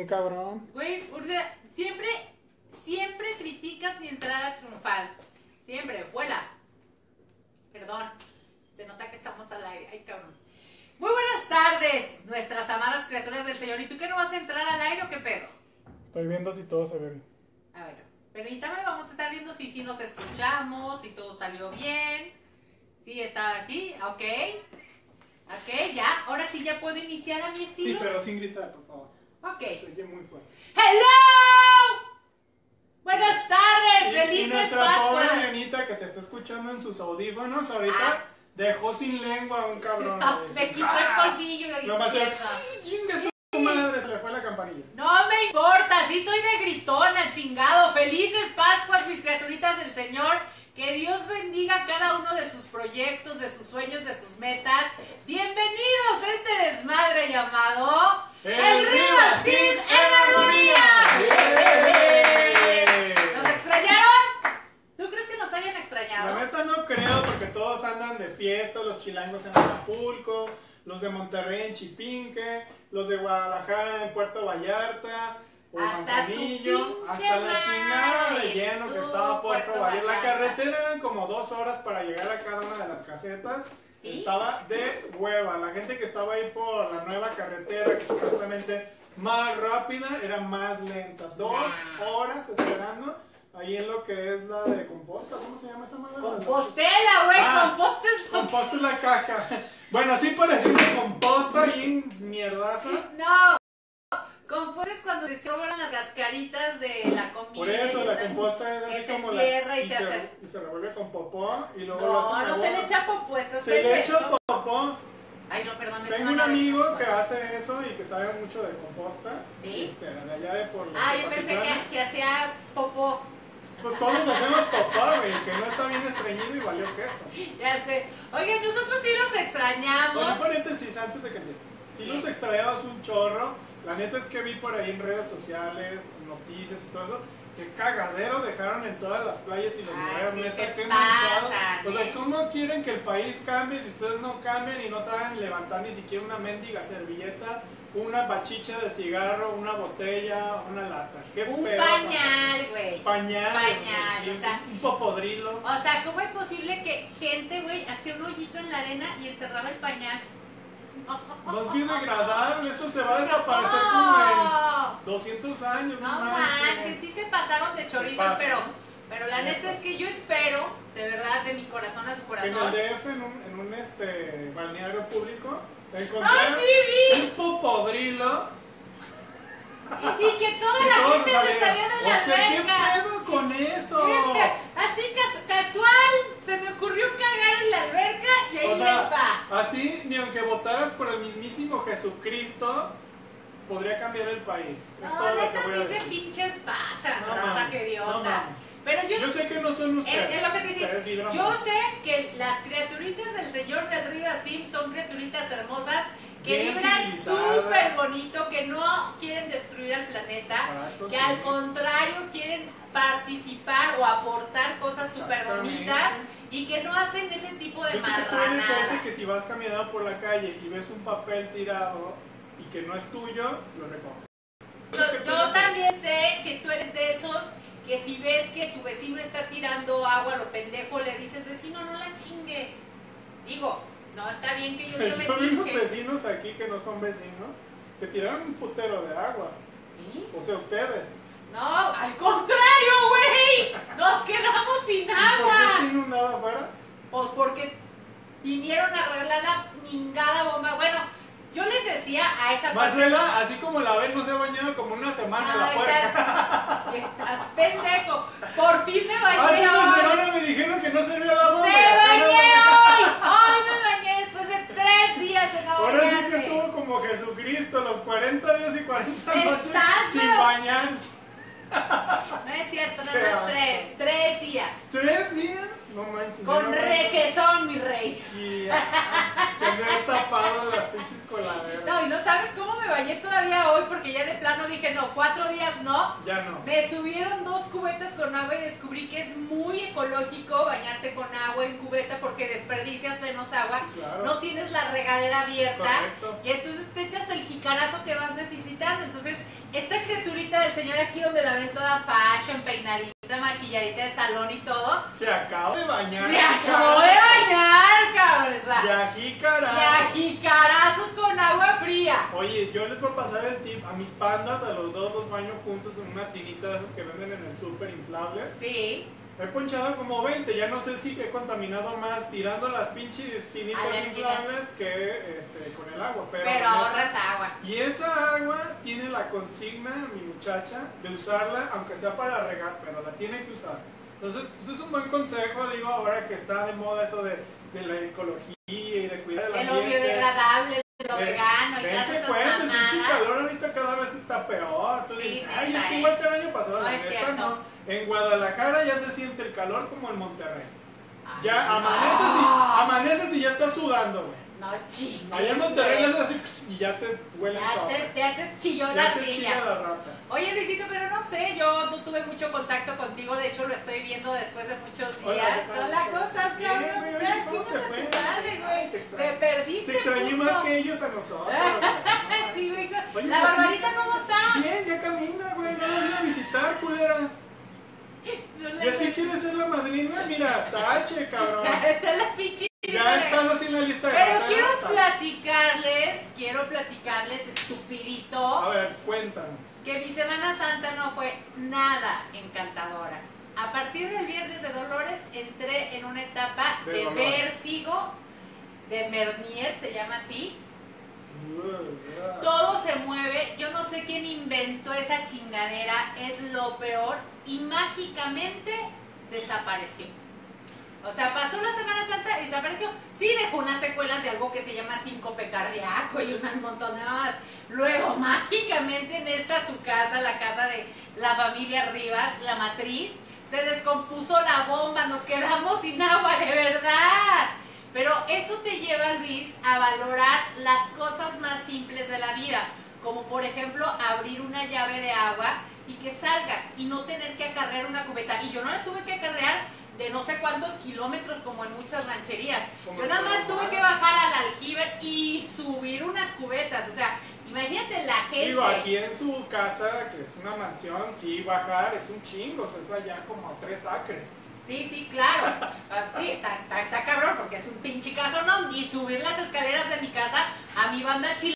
bien cabrón. Güey, siempre criticas mi entrada triunfal. Siempre, vuela. Perdón, se nota que estamos al aire. Ay, cabrón. Muy buenas tardes, nuestras amadas criaturas del Señor. ¿Y tú qué no vas a entrar al aire o qué pedo? Estoy viendo si todo se ve bien. A ver, permítame, vamos a estar viendo si nos escuchamos, si todo salió bien. Sí, está así, ok. Ok, ya, ahora sí ya puedo iniciar a mi estilo. Sí, pero sin gritar, por favor. Ok. Se oye muy fuerte. ¡Hello! Buenas tardes, Y felices nuestra pobre Pascuas. Leonita que te está escuchando en sus audífonos ahorita dejó sin lengua a un cabrón. Me quitó el colmillo de la Nomás izquierda. chingue su madre, se le fue la campanilla. No me importa, sí soy de gritona, chingado. Felices Pascuas, mis criaturitas del Señor. Que Dios bendiga cada uno de sus proyectos, de sus sueños, de sus metas. Bienvenidos a este desmadre llamado El Rivas Team en Armonía. ¿Nos extrañaron? ¿Tú crees que nos hayan La extrañado? neta no creo porque todos andan de fiesta, los chilangos en Acapulco, los de Monterrey en Chipinque, los de Guadalajara en Puerto Vallarta, o Hasta Manzanillo, su pinche hasta la chingada de madre, lleno que tú, estaba Puerto Puerto Vallarta. La Vallarta. carretera eran como 2 horas para llegar a cada una de las casetas. ¿Sí? Estaba de hueva. La gente que estaba ahí por la nueva carretera, que supuestamente más rápida, era más lenta. 2 horas esperando. Ahí en lo que es la de Composta, ¿cómo se llama esa madre? Compostela, güey, Ah, composta es lo Composta es la caca. Bueno, así parecía una composta bien mierdaza. No, composta es cuando se roban las cascaritas de la comida. Por eso y la están- composta es que así se como entierra la. y se hace- Y se revuelve con popó y luego lo No, hacen no de se le huevo. echa compuesto, Se le echa pendejo. popó. Ay, no, perdón. eso Tengo no un era de amigo Pascua. que hace eso y que sabe mucho de composta. ¿Sí? De allá de por los Ah, yo pensé Tepatitlán. que se hacía popó. Pues todos hacemos popó, güey, que no está bien estreñido y valió queso. Ya sé. Oye, nosotros sí los extrañamos. Bueno, paréntesis antes de que empieces. Si los extrañamos un chorro, la neta es que vi por ahí en redes sociales, noticias y todo eso, que cagadero dejaron en todas las playas y los Ay, lugares, sí, neta, se qué pasan, manchado. O sea, ¿cómo quieren que el país cambie si ustedes no cambian y no saben levantar ni siquiera una mendiga servilleta, una bachicha de cigarro, una botella, una lata? ¿Qué Un pedo? pañal, güey. Pañal, Pañal, sí, o sea. un popodrilo. O sea, ¿cómo es posible que gente, güey, hacía un hoyito en la arena y enterraba el pañal? No es biodegradable, eso se va a desaparecer como No. en 200 años, No manches, sí se pasaron de chorizos, pasan. pero la neta es que yo espero, de verdad, de mi corazón a su Que en el corazón. DF, en un balneario público, encontré ¡Ah, sí un popodrilo. vi! Y que toda y la todos gente se salieron. salía de la O sea, ¿qué alberca. pedo con eso? Fíjate, así casual, se me ocurrió cagar en la alberca y ahí O sea, les va. así, ni aunque votaras por el mismísimo Jesucristo, podría cambiar el país. Es No, todo lo que neta voy a sí se decir. pinches pasan, No raza, mames, que de no onda. mames. Pero Yo sé que no son ustedes. es lo que te ustedes decía. vibran Yo más. sé que las criaturitas del Señor del Rivas Team son criaturitas hermosas que Bien vibran civilizadas. súper bonito, que no quieren destruir al planeta, Exacto, que sí. al contrario quieren participar o aportar cosas súper Exactamente. bonitas y que no hacen ese tipo de Yo sé que tú eres ese marranadas. que si vas caminando por la calle y ves un papel tirado y que no es tuyo, lo recoges. Yo también sé que tú eres de esos que si ves que tu vecino está tirando agua a lo pendejo, le dices, vecino, no la chingue. Digo, no está bien que yo sea Yo vi unos metiche. vecinos aquí que no son vecinos que tiraron un putero de agua. ¿Sí? O sea, ustedes. No, al contrario, güey. Nos quedamos sin ¿Y por agua. qué está inundado afuera? Pues porque vinieron a arreglar la mingada bomba. Bueno, yo les decía a esa Marcela, así como la ven, no se ha bañado como una semana en la puerta. estás pendejo. Por fin me bañé Hace una hoy. semana me dijeron que no servía la bomba. ¡Me y apenas bañé bañé. hoy! Hoy me bañé después de 3 días en no Ahora sí que bañarme. estuvo como Jesucristo, los 40 días y 40 noches Estás, sin pero- bañarse. No es cierto, Qué nada más asco. 3 días. 3 días. No manches. yo Con no requesón, mi rey. Y se han de haber tapado las pinches coladeras. No, y no sabes cómo me me bañé todavía hoy porque ya de plano dije, no, 4 días no. Ya no. Me subieron 2 cubetas con agua y descubrí que es muy ecológico bañarte con agua en cubeta porque desperdicias menos agua. Claro. No tienes la regadera abierta. Correcto. Y entonces te echas el jicarazo que vas necesitando. Entonces, esta criaturita del señor aquí donde la ven toda fashion, peinadita, maquilladita de salón y todo. Se acaba de bañar. ¡Me acabo de bañar, cabrón! O sea, Y a jícaras. y a jicarazos con agua fría. Oye, yo les voy a pasar el tip. A mis pandas, a los dos los baño juntos en una tinita de esas que venden en el súper inflables. Sí. He ponchado como 20, ya no sé si he contaminado más tirando las pinches tinitas Alergina. inflables que con el agua. Pero ahorras agua. Y esa agua tiene la consigna, mi muchacha, de usarla, aunque sea para regar, pero la tiene que usar. Entonces, pues es un buen consejo, digo, ahora que está de moda eso de la ecología y de cuidar el De lo ambiente. biodegradable, de lo vegano y todas Dense esas cuenta, el pinche mamadas. calor ahorita cada vez está peor. Tú Sí, dices, neta, ay, es que igual que el año pasado, No la es neta cierto. no. En Guadalajara ya se siente el calor como en Monterrey. Ay, Ya no. amaneces y ya estás sudando, güey. No chingues. Allá en Monterrey le haces así y ya te huele el Ya te chilló la Ya te chilla ardilla. la rata. Oye, Luisito, pero no sé, yo no tuve mucho contacto contigo, de hecho lo estoy viendo después de muchos Hola, días. ¿qué tal? Hola, ¿cómo estás, Bien, cabrón? güey, Mira, ¿cómo te chingas a fue? tu madre, Ay, güey. te Te extraño. perdiste, Te extrañé puto. más que ellos a nosotros. Sí, güey. Oye, La barbarita, ¿cómo está? Bien, ya camina, güey. No vas a ir a visitar, culera. No ¿Y así quieres ser la madrina? Mira, tache, cabrón. Esta es la pinche. Ya estás así en la lista de Pero WhatsApp. quiero platicarles, estupidito, A ver, cuéntanos. que mi Semana Santa no fue nada encantadora. A partir del Viernes de Dolores entré en una etapa De de dolores. vértigo, de Mernier, se llama así. Todo se mueve, yo no sé quién inventó esa chingadera, es lo peor, y mágicamente desapareció. O sea, pasó la Semana Santa y desapareció. Sí dejó unas secuelas de algo que se llama síncope cardíaco y un montón de mamadas. Luego, mágicamente en esta su casa, la casa de la familia Rivas, la matriz, se descompuso la bomba, nos quedamos sin agua, de verdad. Pero eso te lleva, Luis, a valorar las cosas más simples de la vida, como por ejemplo abrir una llave de agua y que salga y no tener que acarrear una cubeta. Y yo no la tuve que acarrear de no sé cuántos kilómetros como en muchas rancherías. Como Yo nada en más Sonora. tuve que bajar al aljiber y subir unas cubetas. O sea, imagínate la gente. Digo, aquí en su casa, que es una mansión, sí, bajar es un chingo, o sea, es allá como a 3 acres. Sí, claro. Sí, está cabrón porque es un pinche casonón. Y subir las escaleras de mi casa a mi banda chile